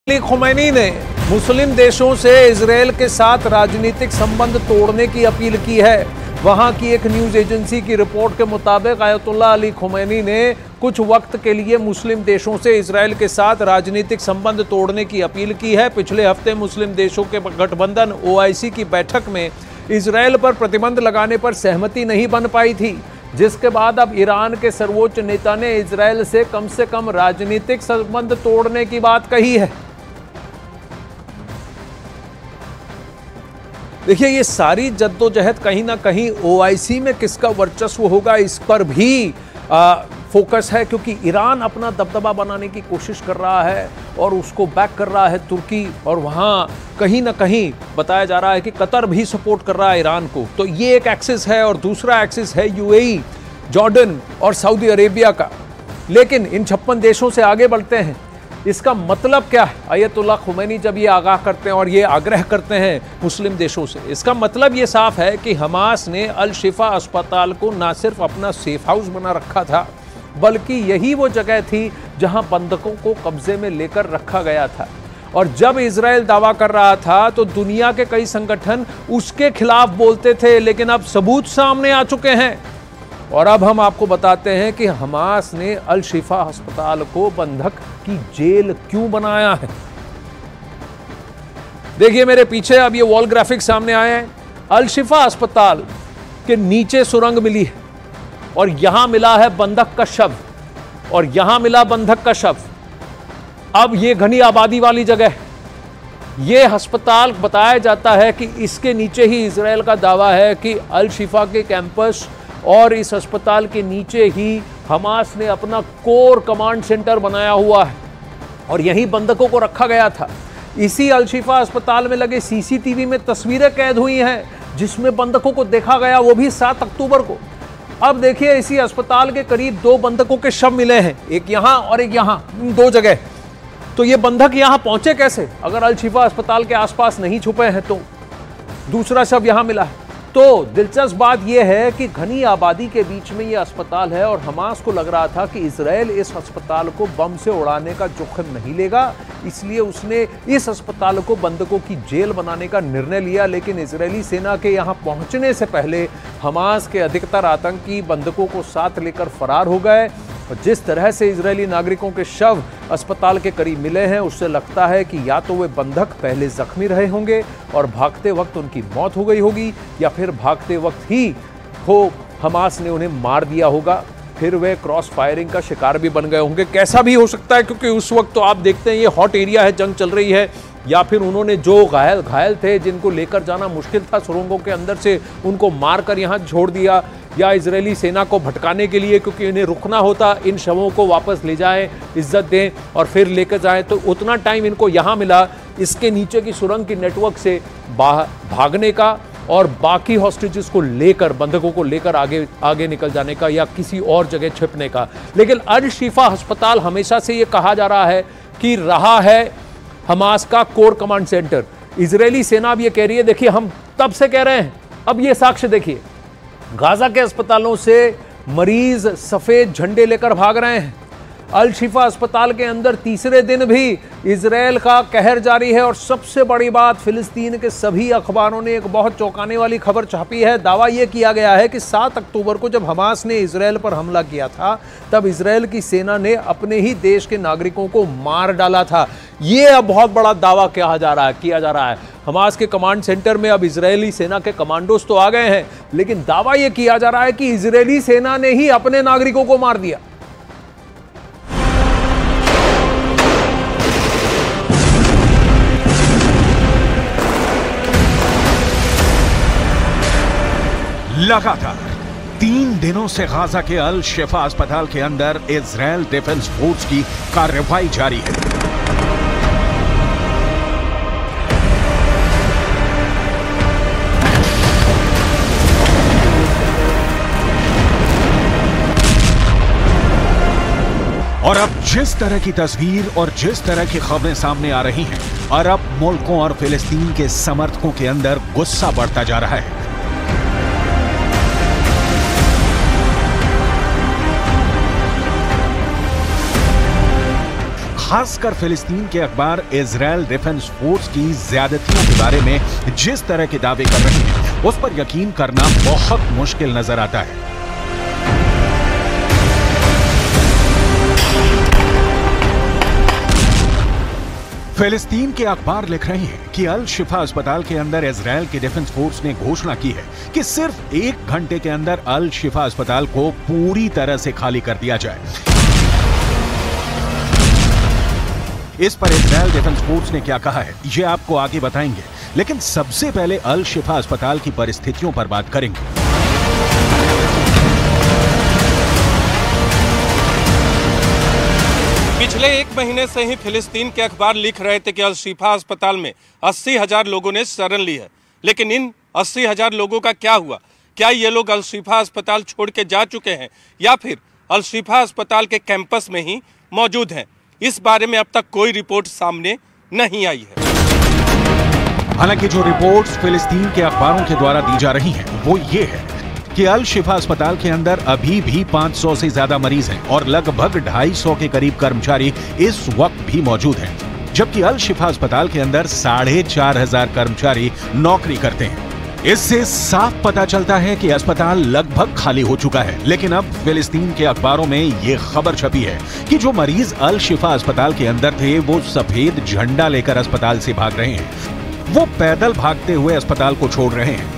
अली खुमैनी ने मुस्लिम देशों से इजरायल के साथ राजनीतिक संबंध तोड़ने की अपील की है। वहां की एक न्यूज एजेंसी की रिपोर्ट के मुताबिक आयतुल्लाह अली खुमैनी ने कुछ वक्त के लिए मुस्लिम देशों से इजरायल के साथ राजनीतिक संबंध तोड़ने की अपील की है। पिछले हफ्ते मुस्लिम देशों के गठबंधन OIC की बैठक में इजरायल पर प्रतिबंध लगाने पर सहमति नहीं बन पाई थी, जिसके बाद अब ईरान के सर्वोच्च नेता ने इजरायल से कम राजनीतिक संबंध तोड़ने की बात कही है। देखिए, ये सारी जद्दोजहद कहीं ना कहीं OIC में किसका वर्चस्व होगा इस पर भी फोकस है, क्योंकि ईरान अपना दबदबा बनाने की कोशिश कर रहा है और उसको बैक कर रहा है तुर्की, और वहाँ कहीं ना कहीं बताया जा रहा है कि कतर भी सपोर्ट कर रहा है ईरान को। तो ये एक एक्सिस है और दूसरा एक्सिस है UAE, जॉर्डन और सऊदी अरेबिया का। लेकिन इन 56 देशों से आगे बढ़ते हैं, इसका मतलब क्या है? आयतुल्लाह खुमैनी जब ये आगाह करते हैं और ये आग्रह करते हैं मुस्लिम देशों से, इसका मतलब ये साफ है कि हमास ने अल शिफा अस्पताल को ना सिर्फ अपना सेफ हाउस बना रखा था, बल्कि यही वो जगह थी जहां बंधकों को कब्जे में लेकर रखा गया था। और जब इजराइल दावा कर रहा था तो दुनिया के कई संगठन उसके खिलाफ बोलते थे, लेकिन अब सबूत सामने आ चुके हैं। और अब हम आपको बताते हैं कि हमास ने अल शिफा अस्पताल को बंधक की जेल क्यों बनाया है। देखिए मेरे पीछे अब ये वॉल ग्राफिक सामने आए हैं। अल शिफा अस्पताल के नीचे सुरंग मिली है और यहां मिला है बंधक का शव, और यहां मिला बंधक का शव। अब ये घनी आबादी वाली जगह, ये अस्पताल बताया जाता है कि इसके नीचे ही इजरायल का दावा है कि अल शिफा के कैंपस और इस अस्पताल के नीचे ही हमास ने अपना कोर कमांड सेंटर बनाया हुआ है और यहीं बंधकों को रखा गया था। इसी अल शिफा अस्पताल में लगे CCTV में तस्वीरें कैद हुई हैं जिसमें बंधकों को देखा गया, वो भी 7 अक्टूबर को। अब देखिए, इसी अस्पताल के करीब 2 बंधकों के शव मिले हैं, एक यहां और एक यहां, 2 जगह। तो ये बंधक यहां पहुंचे कैसे? अगर अल शिफा अस्पताल के आसपास नहीं छुपे हैं तो दूसरा शव यहां मिला है। तो दिलचस्प बात यह है कि घनी आबादी के बीच में यह अस्पताल है और हमास को लग रहा था कि इजरायल इस अस्पताल को बम से उड़ाने का जोखिम नहीं लेगा, इसलिए उसने इस अस्पताल को बंधकों की जेल बनाने का निर्णय लिया। लेकिन इजरायली सेना के यहां पहुंचने से पहले हमास के अधिकतर आतंकी बंधकों को साथ लेकर फरार हो गए। और जिस तरह से इजरायली नागरिकों के शव अस्पताल के करीब मिले हैं, उससे लगता है कि या तो वे बंधक पहले जख्मी रहे होंगे और भागते वक्त उनकी मौत हो गई होगी, या फिर भागते वक्त ही हमास ने उन्हें मार दिया होगा, फिर वे क्रॉस फायरिंग का शिकार भी बन गए होंगे। कैसा भी हो सकता है, क्योंकि उस वक्त तो आप देखते हैं ये हॉट एरिया है, जंग चल रही है। या फिर उन्होंने जो घायल थे जिनको लेकर जाना मुश्किल था सुरंगों के अंदर से, उनको मारकर यहाँ छोड़ दिया, या इजरायली सेना को भटकाने के लिए, क्योंकि इन्हें रुकना होता, इन शवों को वापस ले जाएं, इज्जत दें और फिर लेकर जाएं, तो उतना टाइम इनको यहाँ मिला इसके नीचे की सुरंग की नेटवर्क से भागने का और बाकी हॉस्टेजेस को लेकर, बंधकों को लेकर आगे निकल जाने का या किसी और जगह छिपने का। लेकिन अल शिफा अस्पताल हमेशा से ये कहा जा रहा है कि रहा है हमास का कोर कमांड सेंटर। इजरायली सेना अब ये कह रही है, देखिए हम तब से कह रहे हैं, अब ये साक्ष्य देखिए, गाजा के अस्पतालों से मरीज सफेद झंडे लेकर भाग रहे हैं। अल शिफा अस्पताल के अंदर तीसरे दिन भी इजरायल का कहर जारी है। और सबसे बड़ी बात, फिलिस्तीन के सभी अखबारों ने एक बहुत चौंकाने वाली खबर छापी है। दावा यह किया गया है कि 7 अक्टूबर को जब हमास ने इजरायल पर हमला किया था, तब इजरायल की सेना ने अपने ही देश के नागरिकों को मार डाला था। ये अब बहुत बड़ा दावा किया जा रहा है। हमास के कमांड सेंटर में अब इजरायली सेना के कमांडोज तो आ गए हैं, लेकिन दावा यह किया जा रहा है कि इजरायली सेना ने ही अपने नागरिकों को मार दिया। लगातार 3 दिनों से गाजा के अल शिफा अस्पताल के अंदर इजरायल डिफेंस फोर्स की कार्रवाई जारी है। और अब जिस तरह की तस्वीर और जिस तरह की खबरें सामने आ रही हैं, अरब मुल्कों और फिलिस्तीन के समर्थकों के अंदर गुस्सा बढ़ता जा रहा है। खासकर फिलिस्तीन के अखबार इजराइल डिफेंस फोर्स की ज्यादतियों के बारे में जिस तरह के दावे कर रहे हैं, उस पर यकीन करना बहुत मुश्किल नजर आता है। फिलिस्तीन के अखबार लिख रहे हैं कि अल शिफा अस्पताल के अंदर इजराइल के डिफेंस फोर्स ने घोषणा की है कि सिर्फ 1 घंटे के अंदर अल शिफा अस्पताल को पूरी तरह से खाली कर दिया जाए। इस पर इजराइल डिफेंस फोर्स ने क्या कहा है, ये आपको आगे बताएंगे, लेकिन सबसे पहले अल शिफा अस्पताल की परिस्थितियों पर बात करेंगे। पिछले 1 महीने से ही फिलिस्तीन के अखबार लिख रहे थे कि अल शिफा अस्पताल में 80,000 लोगों ने शरण ली है, लेकिन इन 80,000 लोगों का क्या हुआ? क्या ये लोग अल शिफा अस्पताल छोड़ के जा चुके हैं या फिर अल शिफा अस्पताल के कैंपस में ही मौजूद हैं? इस बारे में अब तक कोई रिपोर्ट सामने नहीं आई है। हालांकि जो रिपोर्ट्स फिलिस्तीन के अखबारों के द्वारा दी जा रही हैं, वो ये है कि अल शिफा अस्पताल के अंदर अभी भी 500 से ज्यादा मरीज हैं और लगभग 250 के करीब कर्मचारी इस वक्त भी मौजूद हैं, जबकि अल शिफा अस्पताल के अंदर 4,500 कर्मचारी नौकरी करते हैं। इससे साफ पता चलता है कि अस्पताल लगभग खाली हो चुका है। लेकिन अब फिलिस्तीन के अखबारों में यह खबर छपी है कि जो मरीज अल शिफा अस्पताल के अंदर थे, वो सफेद झंडा लेकर अस्पताल से भाग रहे हैं। वो पैदल भागते हुए अस्पताल को छोड़ रहे हैं।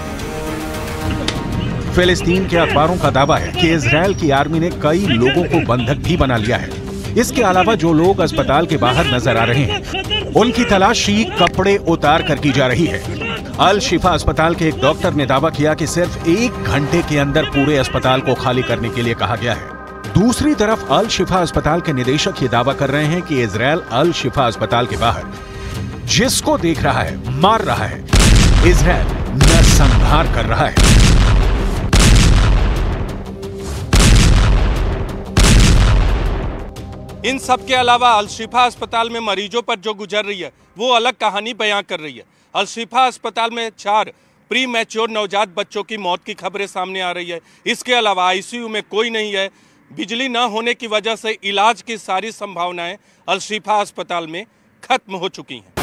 फिलिस्तीन के अखबारों का दावा है कि इजराइल की आर्मी ने कई लोगों को बंधक भी बना लिया है। इसके अलावा जो लोग अस्पताल के बाहर नजर आ रहे हैं, उनकी तलाशी कपड़े उतार कर की जा रही है। अल शिफा अस्पताल के एक डॉक्टर ने दावा किया कि सिर्फ 1 घंटे के अंदर पूरे अस्पताल को खाली करने के लिए कहा गया है। दूसरी तरफ अल शिफा अस्पताल के निदेशक ये दावा कर रहे हैं कि इजराइल अल शिफा अस्पताल के बाहर जिसको देख रहा है मार रहा है, इजराइल नरसंहार कर रहा है। इन सब के अलावा अल शिफा अस्पताल में मरीजों पर जो गुजर रही है वो अलग कहानी बयां कर रही है। अल शिफा अस्पताल में 4 प्री मैच्योर नवजात बच्चों की मौत की खबरें सामने आ रही है। इसके अलावा आईसीयू में कोई नहीं है। बिजली न होने की वजह से इलाज की सारी संभावनाएं अल शिफा अस्पताल में खत्म हो चुकी हैं।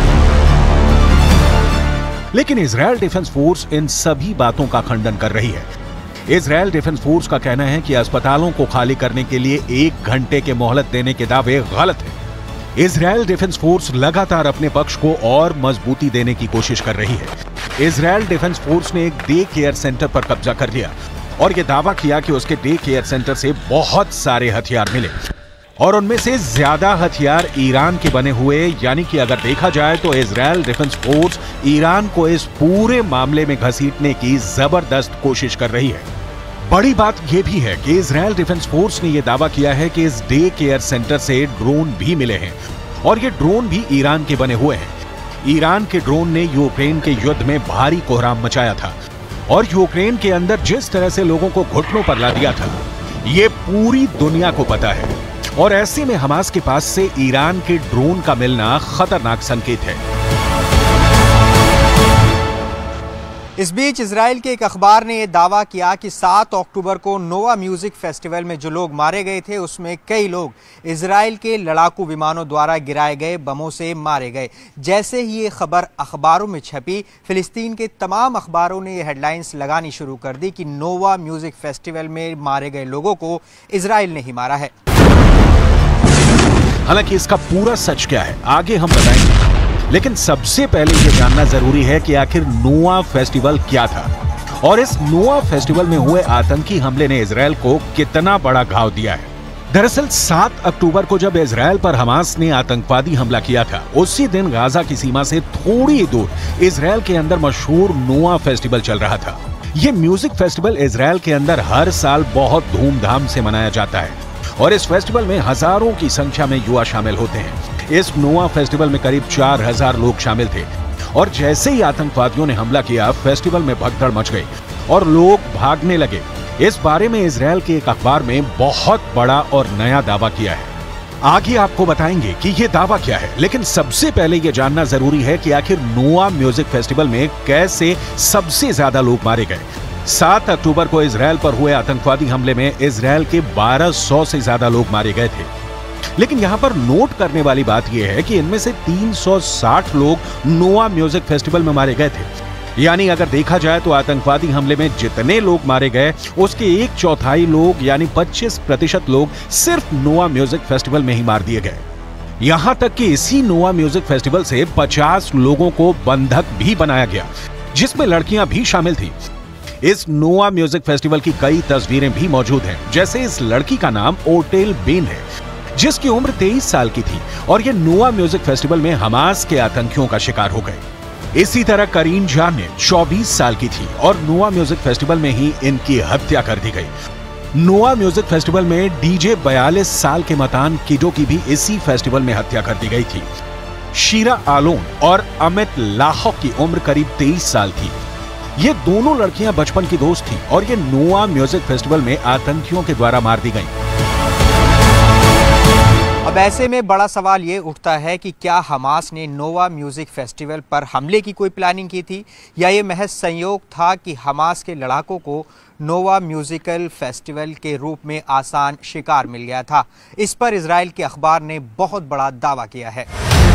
लेकिन इजराइल डिफेंस फोर्स इन सभी बातों का खंडन कर रही है। इजराइल डिफेंस फोर्स का कहना है कि अस्पतालों को खाली करने के लिए 1 घंटे के मोहलत देने के दावे गलत है। इजराइल डिफेंस फोर्स लगातार अपने पक्ष को और मजबूती देने की कोशिश कर रही है। इजराइल डिफेंस फोर्स ने एक डे केयर सेंटर पर कब्जा कर लिया और यह दावा किया कि उसके डे केयर सेंटर से बहुत सारे हथियार मिले और उनमें से ज्यादा हथियार ईरान के बने हुए, यानी कि अगर देखा जाए तो इजराइल डिफेंस फोर्स ईरान को इस पूरे मामले में घसीटने की जबरदस्त कोशिश कर रही है। बड़ी बात यह भी है कि इजराइल डिफेंस फोर्स ने यह दावा किया है कि इस डे केयर सेंटर से ड्रोन भी मिले हैं और ये ड्रोन भी ईरान के बने हुए हैं। ईरान के ड्रोन ने यूक्रेन के युद्ध में भारी कोहराम मचाया था और यूक्रेन के अंदर जिस तरह से लोगों को घुटनों पर ला दिया था, ये पूरी दुनिया को पता है। और ऐसे में हमास के पास से ईरान के ड्रोन का मिलना खतरनाक संकेत है। इस बीच इजराइल के एक अखबार ने यह दावा किया कि 7 अक्टूबर को नोवा म्यूजिक फेस्टिवल में जो लोग मारे गए थे, उसमें कई लोग इजराइल के लड़ाकू विमानों द्वारा गिराए गए बमों से मारे गए। जैसे ही ये खबर अखबारों में छपी, फिलिस्तीन के तमाम अखबारों ने ये हेडलाइंस लगानी शुरू कर दी कि नोवा म्यूजिक फेस्टिवल में मारे गए लोगों को इजराइल ने ही मारा है। हालांकि इसका पूरा सच क्या है आगे हम बताएंगे, लेकिन सबसे पहले यह जानना जरूरी है कि आखिर नोवा फेस्टिवल क्या था और इस नोवा फेस्टिवल में हुए आतंकी हमले ने इजराइल को कितना बड़ा घाव दिया है। दरअसल 7 अक्टूबर को जब इजराइल पर हमास ने आतंकवादी हमला किया था, उसी दिन गाजा की सीमा से थोड़ी दूर इजराइल के अंदर मशहूर नोवा फेस्टिवल चल रहा था। यह म्यूजिक फेस्टिवल इजराइल के अंदर हर साल बहुत धूमधाम से मनाया जाता है और इस फेस्टिवल में हजारों की संख्या में युवा शामिल होते हैं। इस नोवा फेस्टिवल में करीब 4000 लोग शामिल थे और जैसे ही आतंकवादियों ने हमला किया, फेस्टिवल में भगदड़ मच गई और लोग भागने लगे। इस बारे में इजराइल के एक अखबार में बहुत बड़ा और नया दावा किया है। आगे आपको बताएंगे कि यह दावा क्या है, लेकिन सबसे पहले यह जानना जरूरी है कि आखिर नोवा म्यूजिक फेस्टिवल में कैसे सबसे ज्यादा लोग मारे गए। 7 अक्टूबर को इजराइल पर हुए आतंकवादी हमले में इजराइल के 1200 से ज्यादा लोग मारे गए थे। लेकिन यहाँ पर नोट करने वाली बात यह है कि इनमें से 360 लोग नोआ म्यूजिक फेस्टिवल में मारे गए थे। यानी अगर देखा जाए तो आतंकवादी हमले में जितने लोग मारे गए उसके 1/4 लोग यानी 25% लोग सिर्फ नोआ म्यूजिक फेस्टिवल में ही मार दिए गए। यहां तक कि इसी नोआ म्यूजिक फेस्टिवल से 50 लोगों को बंधक भी बनाया गया, जिसमें लड़कियां भी शामिल थी। इस नोआ म्यूजिक फेस्टिवल की कई तस्वीरें भी मौजूद हैं, जैसे इस लड़की का नाम ओटेल बेन है, जिसकी उम्र 23 साल की थी और ये नोआ म्यूजिक फेस्टिवल में हमास के आतंकियों का शिकार हो गए। इसी तरह करीन जान ने 24 साल की थी और नोआ म्यूजिक फेस्टिवल में ही इनकी हत्या कर दी गई। नोआ म्यूजिक फेस्टिवल में डीजे 42 साल के मतान किडो की भी इसी फेस्टिवल में हत्या कर दी गई थी। शीरा आलोन और अमित लाहौक की उम्र करीब 23 साल थी। ये दोनों लड़कियां बचपन की दोस्त थीं और ये नोआ म्यूजिक फेस्टिवल में आतंकियों के द्वारा मार दी गईं। अब ऐसे में बड़ा सवाल ये उठता है कि क्या हमास ने नोआ म्यूजिक फेस्टिवल पर हमले की कोई प्लानिंग की थी या ये महज संयोग था कि हमास के लड़ाकों को नोआ म्यूजिकल फेस्टिवल के रूप में आसान शिकार मिल गया था। इस पर इजराइल के अखबार ने बहुत बड़ा दावा किया है।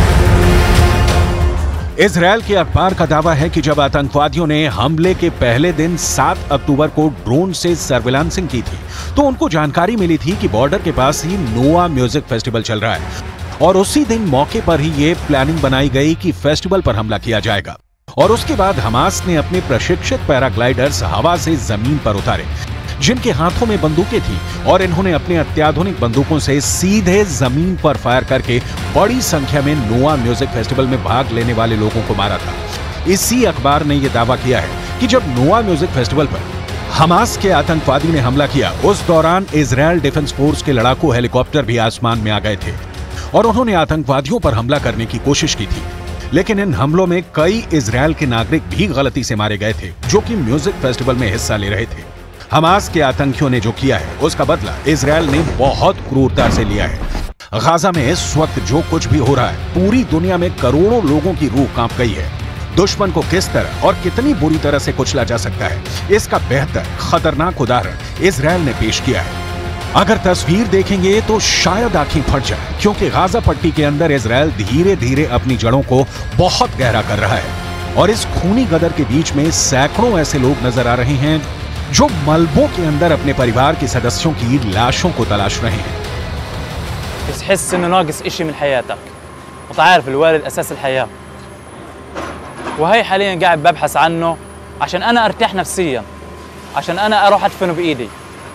इजराइल के अखबार का दावा है कि जब आतंकवादियों ने हमले के पहले दिन 7 अक्टूबर को ड्रोन से सर्विलांसिंग की थी तो उनको जानकारी मिली थी कि बॉर्डर के पास ही नोआ म्यूजिक फेस्टिवल चल रहा है और उसी दिन मौके पर ही ये प्लानिंग बनाई गई कि फेस्टिवल पर हमला किया जाएगा। और उसके बाद हमास ने अपने प्रशिक्षित पैराग्लाइडर्स हवा से जमीन पर उतारे, जिनके हाथों में बंदूकें थी और इन्होंने अपने अत्याधुनिक बंदूकों से सीधे जमीन पर फायर करके बड़ी संख्या में नोआ म्यूजिक फेस्टिवल में भाग लेने वाले लोगों को मारा था। इसी अखबार ने यह दावा किया है कि जब नोआ म्यूजिक फेस्टिवल पर हमास के आतंकवादी ने हमला किया उस दौरान इजराइल डिफेंस फोर्स के लड़ाकू हेलीकॉप्टर भी आसमान में आ गए थे और उन्होंने आतंकवादियों पर हमला करने की कोशिश की थी। लेकिन इन हमलों में कई इजराइल के नागरिक भी गलती से मारे गए थे जो कि म्यूजिक फेस्टिवल में हिस्सा ले रहे थे। हमास के आतंकियों ने जो किया है उसका बदला इजराइल ने बहुत क्रूरता से लिया है। गाजा में इस वक्त जो कुछ भी हो रहा है, पूरी दुनिया में करोड़ों लोगों की रूह कांप गई है। दुश्मन को किस तरह और कितनी बुरी तरह से कुचला जा सकता है, इसका बेहतर खतरनाक उदाहरण इजराइल ने पेश किया है। अगर तस्वीर देखेंगे तो शायद आंखें फट जाए, क्योंकि गाजा पट्टी के अंदर इजराइल धीरे धीरे अपनी जड़ों को बहुत गहरा कर रहा है और इस खूनी गदर के बीच में सैकड़ों ऐसे लोग नजर आ रहे हैं जो मलबों के अंदर अपने परिवार के सदस्यों की लाशों को तलाश रहे हैं। تحس انه ناقص اشي من حياتك وانت عارف الوالد اساس الحياه وهي حاليا قاعد ببحث عنه عشان انا ارتاح نفسيا عشان انا اروح ادفنه بايدي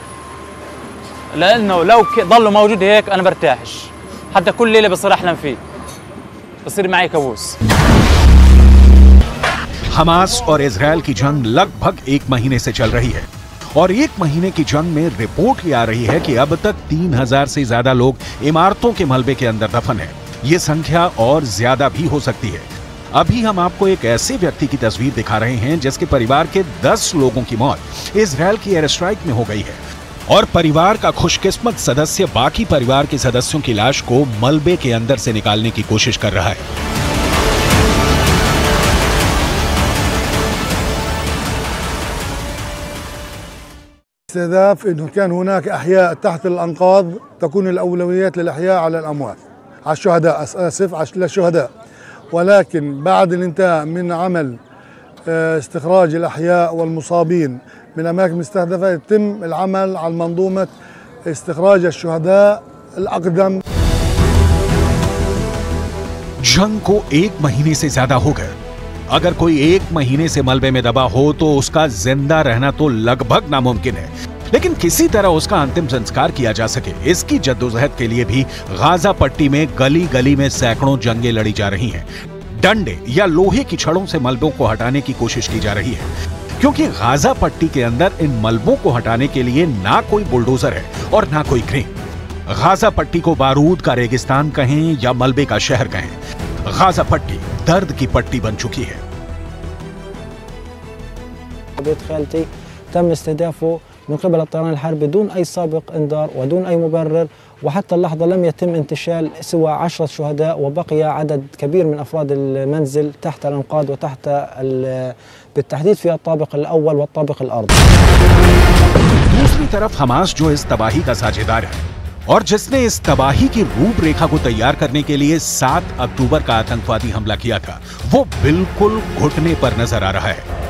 لانه لو ضل موجود هيك انا برتاحش حتى كل ليله بصير احلم فيه بصير معي كابوس। हमास और इजराइल की जंग लगभग 1 महीने से चल रही है और 1 महीने की जंग में रिपोर्ट ये आ रही है कि अब तक 3000 से ज्यादा लोग इमारतों के मलबे के अंदर दफन है। ये संख्या और ज्यादा भी हो सकती है। अभी हम आपको एक ऐसे व्यक्ति की तस्वीर दिखा रहे हैं जिसके परिवार के 10 लोगों की मौत इजराइल की एयर स्ट्राइक में हो गई है और परिवार का खुशकिस्मत सदस्य बाकी परिवार के सदस्यों की लाश को मलबे के अंदर से निकालने की कोशिश कर रहा है। استهداف انه كان هناك احياء تحت الانقاض تكون الاولويات للاحياء على الاموات على الشهداء اسف للشهداء، ولكن بعد الانتهاء من عمل استخراج الاحياء والمصابين من اماكن مستهدفه يتم العمل على منظومه استخراج الشهداء الاقدم। जंग को 1 महीने से ज्यादा हो गए। अगर कोई 1 महीने से मलबे में दबा हो तो उसका जिंदा रहना तो लगभग नामुमकिन है, लेकिन किसी तरह उसका अंतिम संस्कार किया जा सके, इसकी जद्दोजहद के लिए भी गाजा पट्टी में गली गली में सैकड़ों जंगें लड़ी जा रही हैं। डंडे या लोहे की छड़ों से मलबों को हटाने की कोशिश की जा रही है, क्योंकि गाजा पट्टी के अंदर इन मलबों को हटाने के लिए ना कोई बुलडोजर है और ना कोई क्रेन। गाजा पट्टी को बारूद का रेगिस्तान कहें या मलबे का शहर कहें, गाजा पट्टी दर्द की पट्टी बन चुकी है। بيت خالتي تم استهدافه من قبل الطيران الحربي بدون أي سابق إنذار ودون أي مبرر، وحتى اللحظة لم يتم انتشال سوى 10 شهداء وبقي عدد كبير من أفراد المنزل تحت الأنقاض وتحت بالتحديد في الطابق الأول والطابق الأرضي। दूसरी तरफ हमास जो इस तबाही का साझेदार है और जिसने इस तबाही की रूपरेखा को तैयार करने के लिए 7 अक्टूबर का आतंकवादी हमला किया था, वो बिल्कुल घुटने पर नजर आ रहा है।